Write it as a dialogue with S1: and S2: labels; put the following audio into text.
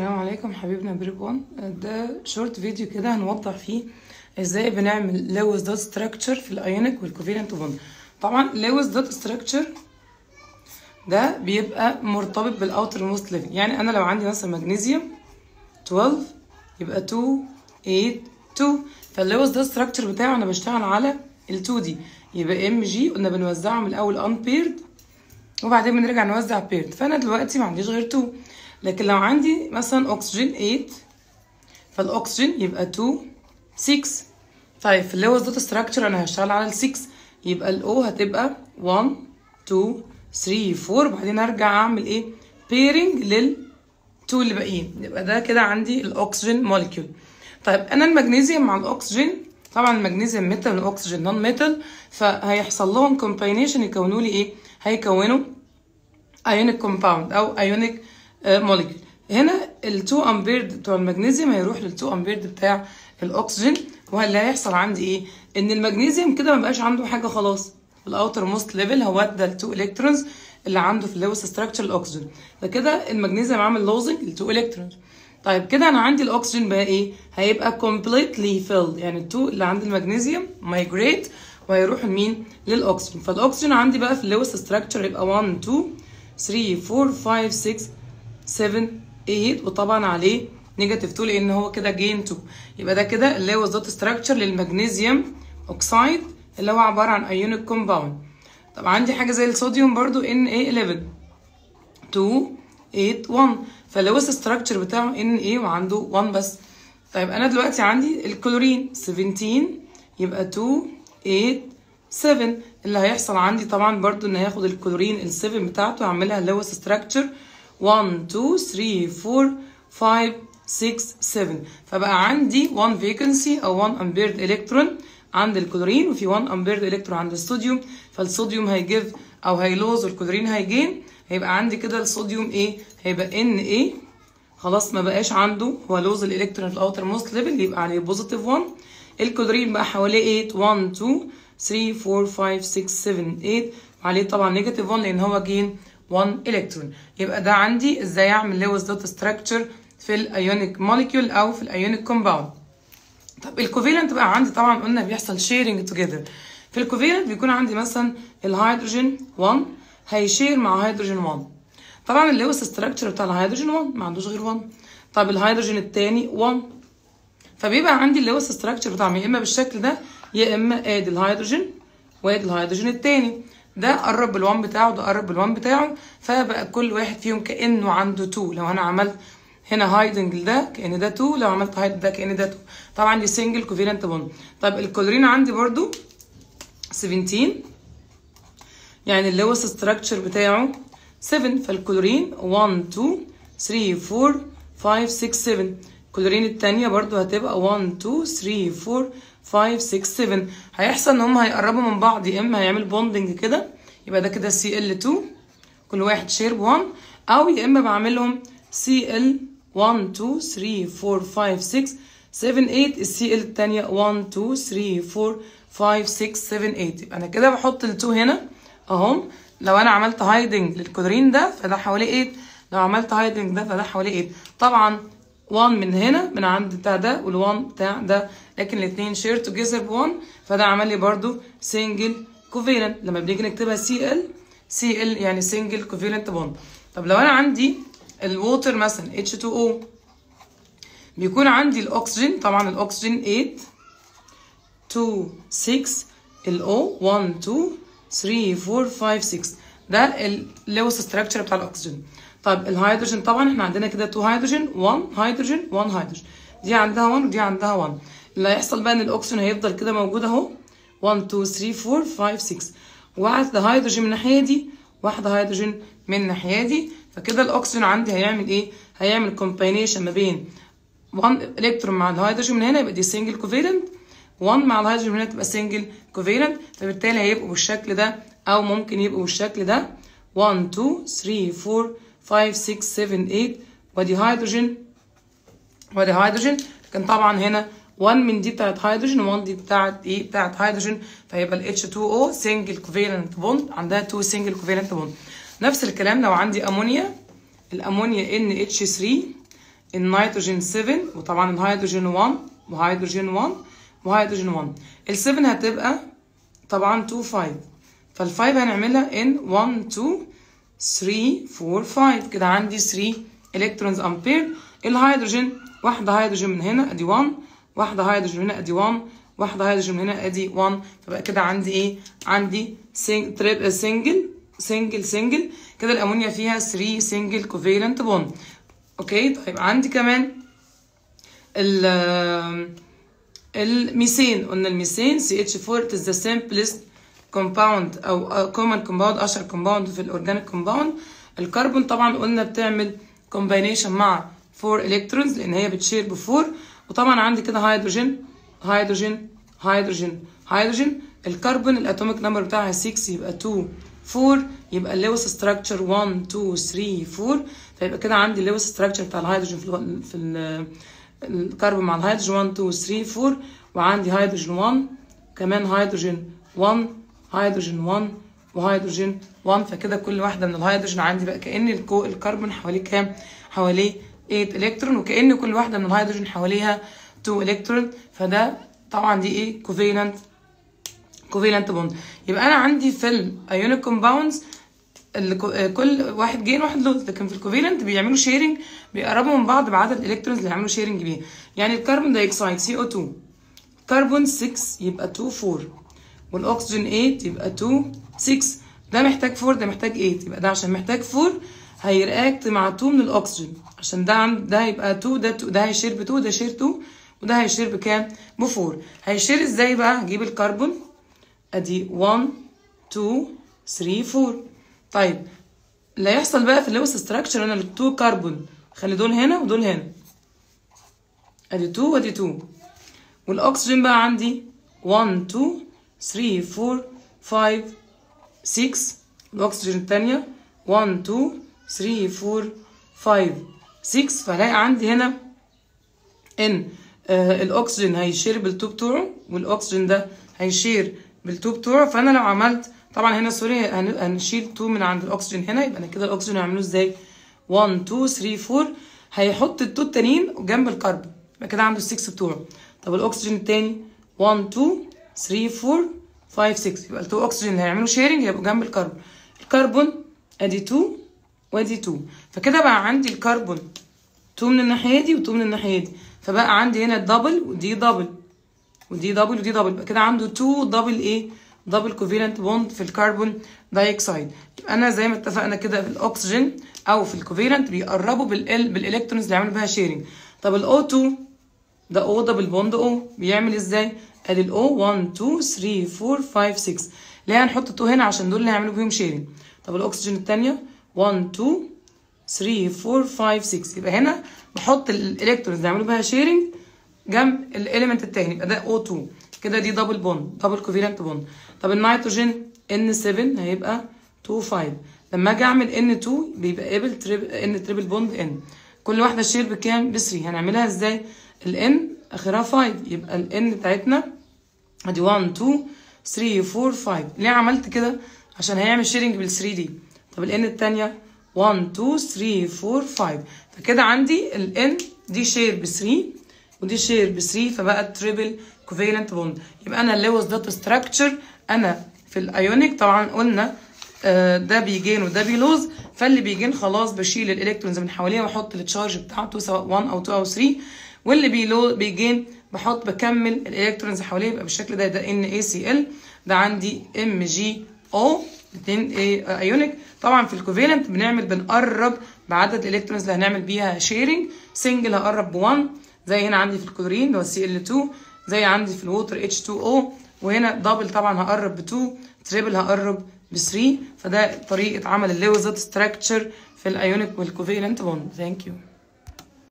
S1: السلام عليكم حبيبنا جروب 1. ده شورت فيديو كده هنوضح فيه ازاي بنعمل لويس دوت ستراكشر في الايونيك والكوفالنت بوند. طبعا لويس دوت ستراكشر ده بيبقى مرتبط بالاوتر موست ليفل، يعني انا لو عندي مثلا مغنيسيوم 12 يبقى 2 8 2، فاللويس دوت ستراكشر بتاعه انا بشتغل على ال2 دي، يبقى ام جي قلنا بنوزعهم الاول انبيرد وبعدين بنرجع نوزع بيرد، فانا دلوقتي ما عنديش غير 2. لكن لو عندي مثلا اكسجين 8 فالاكسجين يبقى 2 6. طيب في اللويس دوت ستراكشر انا هشتغل على ال 6، يبقى الاو هتبقى 1 2 3 4، وبعدين ارجع اعمل ايه بيرنج لل2 اللي باقيين، يبقى ده كده عندي الاكسجين موليكيول. طيب انا المغنيسيوم مع الاكسجين، طبعا المغنيسيوم ميتال والاكسجين نون ميتال، فهيحصل لهم كومباينيشن يكونوا لي ايه، هيكونوا ايونيك كومباوند او ايونيك موليكيول. هنا ال2 امبيرد بتوع المغنيسيوم هيروح لل2 امبيرد بتاع الاكسجين، واللي هيحصل عندي ايه، ان المغنيسيوم كده ما بقاش عنده حاجه خلاص، الاوتر موست ليفل هو ادى ال2 الكترونز اللي عنده في اللويس ستراكشر الاكسجين، فكده المغنيسيوم عامل لوزنج ال2 الكترونز. طيب كده انا عندي الاكسجين بقى ايه، هيبقى completely filled، يعني ال2 اللي عند المغنيسيوم مايجريت وهيروح لمين، للاكسجين. فالاكسجين عندي بقى في اللويس ستراكشر يبقى 1 2 3 4 5 6 7 8، وطبعا عليه نيجاتيف 2 لان هو كده جين 2، يبقى ده كده اللويس دوت ستراكشر للمغنيسيوم اوكسايد اللي هو عباره عن ايونيك كومباوند. طب عندي حاجه زي الصوديوم برضو Na11 2 8 1، فاللويس ستراكشر بتاعه Na وعنده 1 بس. طيب انا دلوقتي عندي الكلورين 17 يبقى 2 8 7، اللي هيحصل عندي طبعا برضو ان هياخد الكلورين ال7 بتاعته اعملها لويس ستراكشر 1 2 3 4 5 6 7، فبقى عندي 1 فيكنسي او 1 امبيرد الكترون عند الكلورين وفي 1 امبيرد الكترون عند الصوديوم، فالصوديوم هيجيف او هيلوز والكلورين هيجين، هيبقى عندي كده الصوديوم ايه، هيبقى Na خلاص ما بقاش عنده، هو لوز الالكترون في الاوتر موست ليفل يبقى عليه بوزيتيف 1. الكلورين بقى حواليه 8 1 2 3 4 5 6 7 8، وعليه طبعا نيجاتيف 1 لان هو جين 1 الكترون. يبقى ده عندي ازاي اعمل لويس دوت ستراكشر في الايونيك موليكيول او في الايونيك كومباوند. طب الكوفالنت بقى عندي طبعا قلنا بيحصل شيرنج توجذر. في الكوفالنت بيكون عندي مثلا الهيدروجين 1 هيشير مع هيدروجين 1، طبعا اللويس ستراكشر بتاع الهيدروجين 1 ما عندوش غير 1. طب الهيدروجين الثاني 1، فبيبقى عندي اللويس ستراكشر بتاعهم يا اما بالشكل ده يا اما ادي الهيدروجين وادي الهيدروجين الثاني، ده قرب بال1 بتاعه ده قرب بال1 بتاعه، فبقى كل واحد فيهم كانه عنده 2. لو انا عملت هنا هايدنج ده كان ده 2، لو عملت هايد ده كان ده 2، طبعا دي سنجل كوفالنت بوند. طب الكلورين عندي برضو 17 يعني اللويس ستراكشر بتاعه 7، فالكلورين 1 2 3 4 5 6 7، الكلورين الثانيه برضو هتبقى 1 2 3 4 5 6 7. هيحصل ان هم هيقربوا من بعض، يا اما هيعمل بوندنج كده يبقى ده كده Cl2 كل واحد شير 1، او يا اما بعملهم Cl 1 2 3 4 5 6 7 8، الCl الثانيه 1 2 3 4 5 6 7 8، يبقى انا كده بحط ال2 هنا اهم. لو انا عملت هايدنج للكلورين ده فده حوالي 8، لو عملت هايدنج ده فده حوالي 8. طبعا 1 من هنا من عند بتاع ده وال1 بتاع ده، لكن الاثنين شير توجذر ب1، فده عمل لي برضو سنجل كوفالنت. لما بنيجي نكتبها Cl يعني سنجل كوفالنت بوند. طب لو انا عندي الووتر مثلا H2O بيكون عندي الاكسجين، طبعا الاكسجين 8 2 6، الO 1 2 3 4 5 6، ده اللويس ستراكشر بتاع الاكسجين. طب الهيدروجين طبعا احنا عندنا كده 2 هيدروجين 1 هيدروجين 1 هيدروجين، دي عندها 1 ودي عندها 1، اللي هيحصل بقى ان الاكسجين هيفضل كده موجود اهو 1 2 3 4 5 6، واحده هيدروجين من الناحيه دي واحده هيدروجين من الناحيه دي، فكده الاكسجين عندي هيعمل ايه، هيعمل كومباينيشن ما بين 1 الكترون مع الهيدروجين من هنا يبقى دي سنجل كوفالنت، 1 مع الهيدروجين من هنا تبقى سنجل كوفالنت، فبالتالي هيبقوا بالشكل ده او ممكن يبقوا بالشكل ده 1 2 3 4 5 6 7 8، ودي هيدروجين ودي هيدروجين، لكن طبعا هنا 1 من دي بتاعت هيدروجين و1 دي بتاعت ايه، بتاعت هيدروجين، فيبقى ال H2O سنجل كوفالنت بوند عندها 2 سنجل كوفالنت بوند. نفس الكلام لو عندي امونيا، الامونيا NH3 النيتروجين 7 وطبعا الهيدروجين 1 وهيدروجين 1 وهيدروجين 1. ال 7 هتبقى طبعا 2 5، فال 5 هنعملها ان 1 2 3 4 5. كده عندي 3 الكترونز امبير. الهيدروجين واحده هيدروجين من هنا ادي 1، واحده هيدروجين من هنا ادي 1، واحده هيدروجين من هنا ادي 1. فبقى كده عندي ايه؟ عندي سنجل كده الامونيا فيها 3 سنجل كوفالنت بوند. اوكي طيب عندي كمان الميثين. قلنا الميثين CH4 it is the simplest compound او common compound، اشهر compound في الاورجانيك compound. الكربون طبعا قلنا بتعمل combination مع 4 electrons لان هي بتشير ب 4. وطبعا عندي كده هيدروجين هيدروجين هيدروجين هيدروجين. الكربون الاتوميك نمبر بتاعها 6 يبقى 2 4، يبقى اللويس ستراكشر 1 2 3 4. فيبقى كده عندي اللويس ستراكشر بتاع الهيدروجين في الكربون مع الهيدروجين 1 2 3 4. وعندي هيدروجين 1 كمان هيدروجين 1 هيدروجين 1 وهيدروجين 1. فكده كل واحده من الهيدروجين عندي بقى كأن الكربون حواليه كام؟ حواليه 8 الكترون، وكأن كل واحده من الهيدروجين حواليها 2 الكترون. فده طبعا دي ايه؟ كوفالنت بوند. يبقى انا عندي في الايونيك كومباوندز كل واحد جين واحد لود، لكن في الكوفالنت بيعملوا شيرنج، بيقربوا من بعض بعدد الالكترونز اللي هيعملوا شيرنج بيها. يعني الكربون دايوكسيد CO2 كربون 6 يبقى 2 4، والاكسجين 8 يبقى 2 6. ده محتاج 4 ده محتاج 8، يبقى ده عشان محتاج 4 هيرياكت مع 2 من الاكسجين، عشان ده هيبقى 2 ده هيشير ب 2 ده شير 2 وده هيشير بكام؟ ب 4. هيشير ازاي بقى؟ هجيب الكربون ادي 1 2 3 4. طيب اللي هيحصل بقى في اللويس ستراكشر انا ال2 كربون خلي دول هنا ودول هنا ادي 2 وادي 2. والاكسجين بقى عندي 1 2 3 4 5 6. الاكسجين الثانيه 1 2 3 4 5 6. فهلاقي عندي هنا ان الاكسجين هيشير بالتو بتوعه والاكسجين ده هيشير بالتو بتوعه. فانا لو عملت طبعا هنا سوري هنشيل 2 من عند الاكسجين هنا، يبقى انا كده الاكسجين هعمله ازاي؟ 1 2 3 4. هيحط ال2 التانيين جنب الكربون، يبقى كده عنده 6 بتوعه. طب الاكسجين التاني 1 2 3 4 5 6، يبقى ال2 اكسجين اللي هيعملوا شيرنج هيبقوا جنب الكربون. الكربون ادي 2 وادي 2. فكده بقى عندي الكربون 2 من الناحيه دي و2 من الناحيه دي. فبقى عندي هنا دبل ودي دبل ودي دبل ودي دبل، يبقى كده عنده 2 دبل ايه؟ دبل كوفالنت بوند في الكربون دايوكسيد. يبقى انا زي ما اتفقنا كده في الاكسجين او في الكوفالنت بيقربوا بالالكترونز اللي يعملوا بيها شيرنج. طب الO2 ده O دبل بوند O بيعمل ازاي؟ ادي الO 1 2 3 4 5 6. ليه هنحط 2 هنا؟ عشان دول اللي هيعملوا بيهم شيرنج. طب الاكسجين الثانيه 1 2 3 4 5 6، يبقى هنا بحط الالكترونز اللي يعملوا بيها شيرنج جنب الاليمنت الثاني، يبقى ده O2 كده دي دبل بوند دبل كوفالنت بوند. طب النيتروجين N7 هيبقى 2 5. لما اجي اعمل N2 بيبقى قابل N تريبل بوند N، كل واحده شير بكام؟ ب 3. هنعملها ازاي؟ ال N اخرها 5، يبقى ال N بتاعتنا ادي 1 2 3 4 5. ليه عملت كده؟ عشان هيعمل شيرنج بال 3 دي. طب ال N الثانيه 1 2 3 4 5. فكده عندي ال N دي شير ب 3 ودي شير ب 3، فبقى تريبل كوفالنت بوند. يبقى انا اللويس دوت ستراكشر انا في الايونيك طبعا قلنا ده بيجين وده بيلوز. فاللي بيجين خلاص بشيل الالكترونز من حواليه واحط التشارج بتاعته سواء 1 او 2 او 3، واللي بيجين بكمل الالكترونز حواليه يبقى بالشكل ده. ده NaCl ده عندي MgO 2 ايونيك. طبعا في الكوفالنت بنقرب بعدد الالكترونز اللي هنعمل بيها شيرنج. سنجل هقرب ب1 زي هنا عندي في الكلورين اللي هو Cl2، زي عندي في الووتر H2O. وهنا دبل طبعا هقرب ب2، تريبل هقرب ب3. فده طريقه عمل اللويس دوت ستراكشر في الايونيك والكوفالنت بوند. ثانك يو.